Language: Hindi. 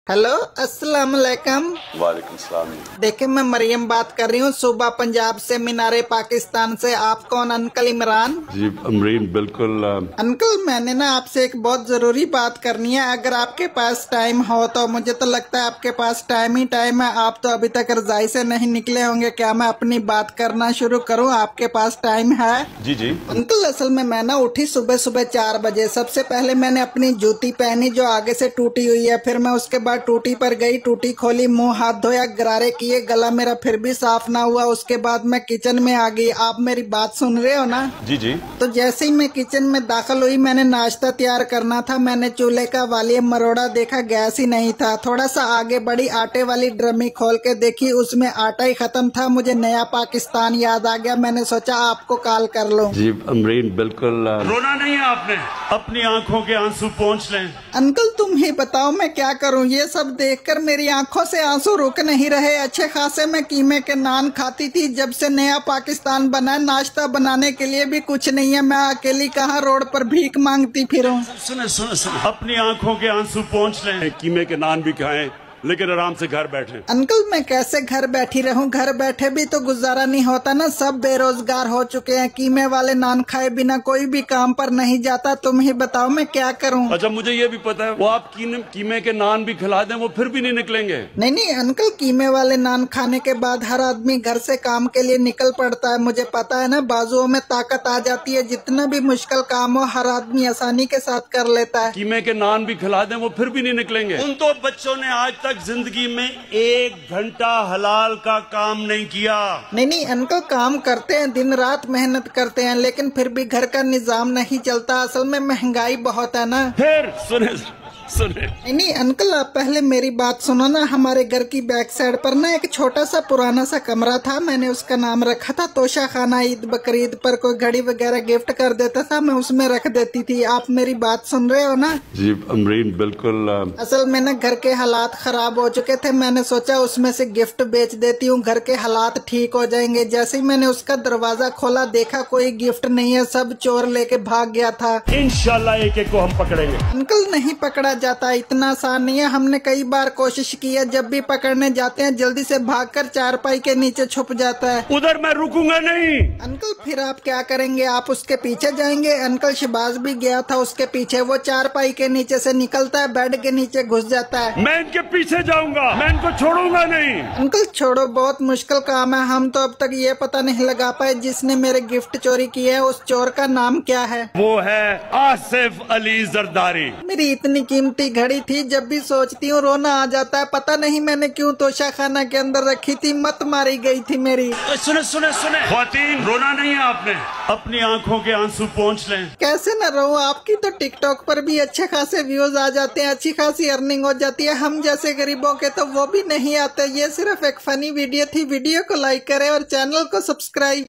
हेलो, अस्सलाम वालेकुम। वालेकुम सलाम। देखिए, मैं मरियम बात कर रही हूँ सुबह पंजाब से, मीनारे पाकिस्तान से। आप कौन? अंकल इमरान? जी अमरीन, बिल्कुल। अंकल, मैंने ना आपसे एक बहुत जरूरी बात करनी है, अगर आपके पास टाइम हो तो। मुझे तो लगता है आपके पास टाइम ही टाइम है, आप तो अभी तक रजाई से नहीं निकले होंगे। क्या मैं अपनी बात करना शुरू करूँ? आपके पास टाइम है? जी जी। अंकल, असल में मैं ना उठी सुबह सुबह 4 बजे। सबसे पहले मैंने अपनी जूती पहनी जो आगे से टूटी हुई है, फिर मैं उसके बाद टूटी पर गई, टूटी खोली, मुंह हाथ धोया, गरारे किए, गला मेरा फिर भी साफ ना हुआ। उसके बाद मैं किचन में आ गई। आप मेरी बात सुन रहे हो ना? जी जी। तो जैसे ही मैं किचन में दाखिल हुई, मैंने नाश्ता तैयार करना था। मैंने चूल्हे का वॉल्यूम मरोड़ा, देखा गैस ही नहीं था। थोड़ा सा आगे बढ़ी, आटे वाली ड्रमी खोल के देखी, उसमें आटा ही खत्म था। मुझे नया पाकिस्तान याद आ गया। मैंने सोचा आपको कॉल कर लो। जी अमरीन, बिल्कुल। रोना नहीं है आपने, अपनी आंखों के आंसू पोंछ लें। अंकल, तुम ही बताओ मैं क्या करूं? ये सब देखकर मेरी आंखों से आंसू रुक नहीं रहे। अच्छे खासे मैं कीमे के नान खाती थी। जब से नया पाकिस्तान बना, नाश्ता बनाने के लिए भी कुछ नहीं है। मैं अकेली कहाँ रोड पर भीख मांगती फिरूं? सुने सुने सुने, अपनी आंखों के आंसू पोंछ लें। कीमे के नान भी खाएं, लेकिन आराम से घर बैठे। अंकल, मैं कैसे घर बैठी रहूं? घर बैठे भी तो गुजारा नहीं होता ना। सब बेरोजगार हो चुके हैं। कीमे वाले नान खाए बिना कोई भी काम पर नहीं जाता। तुम ही बताओ मैं क्या करूं? अच्छा, मुझे ये भी पता है, वो आप कीमे के नान भी खिला दें, वो फिर भी नहीं निकलेंगे। नहीं नहीं अंकल, कीमे वाले नान खाने के बाद हर आदमी घर से काम के लिए निकल पड़ता है। मुझे पता है ना, बाजुओं में ताकत आ जाती है। जितना भी मुश्किल काम हो, हर आदमी आसानी के साथ कर लेता है। कीमे के नान भी खिला दें, वो फिर भी नहीं निकलेंगे। उन तो बच्चों ने आज तक जिंदगी में 1 घंटा हलाल का काम नहीं किया। नहीं नहीं अंकल, काम करते हैं, दिन रात मेहनत करते हैं, लेकिन फिर भी घर का निजाम नहीं चलता। असल में महंगाई बहुत है ना। फिर सुने सुने, नहीं अंकल, आप पहले मेरी बात सुनो ना। हमारे घर की बैक साइड पर ना एक छोटा सा पुराना सा कमरा था। मैंने उसका नाम रखा था तोशा खाना। ईद बकरीद पर कोई घड़ी वगैरह गिफ्ट कर देता था, मैं उसमें रख देती थी। आप मेरी बात सुन रहे हो ना? जी अमरीन, बिल्कुल। असल में ना घर के हालात खराब हो चुके थे। मैंने सोचा उसमें से गिफ्ट बेच देती हूँ, घर के हालात ठीक हो जाएंगे। जैसे ही मैंने उसका दरवाजा खोला, देखा कोई गिफ्ट नहीं है, सब चोर लेके भाग गया था। इंशाल्लाह एक एक को हम पकड़ेंगे। अंकल, नहीं पकड़ा जाता, इतना आसान नहीं है। हमने कई बार कोशिश की है। जब भी पकड़ने जाते हैं, जल्दी से भागकर चारपाई के नीचे छुप जाता है। उधर मैं रुकूंगा नहीं। अंकल, फिर आप क्या करेंगे? आप उसके पीछे जाएंगे? अंकल, शहबाज भी गया था उसके पीछे। वो चारपाई के नीचे से निकलता है, बेड के नीचे घुस जाता है। मैं इनके पीछे जाऊंगा, मैं इनको छोड़ूंगा नहीं। अंकल छोड़ो, बहुत मुश्किल काम है। हम तो अब तक ये पता नहीं लगा पाए जिसने मेरे गिफ्ट चोरी किए है, उस चोर का नाम क्या है? वो है आसिफ अली जरदारी। मेरी इतनी कीमती घड़ी थी, जब भी सोचती हूँ रोना आ जाता है। पता नहीं मैंने क्यों तोशा खाना के अंदर रखी थी, मत मारी गई थी मेरी। सुने सुने सुने, ख्वातीन, रोना नहीं है आपने, अपनी आंखों के आंसू पोंछ लें। कैसे न रो? आपकी तो टिकटॉक पर भी अच्छे खासे व्यूज आ जाते हैं, अच्छी खासी अर्निंग हो जाती है। हम जैसे गरीबों के तो वो भी नहीं आते। ये सिर्फ एक फनी वीडियो थी। वीडियो को लाइक करें और चैनल को सब्सक्राइब